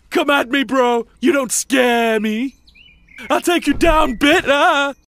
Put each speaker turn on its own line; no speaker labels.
Come at me, bro. You don't scare me. I'll take you down, bit.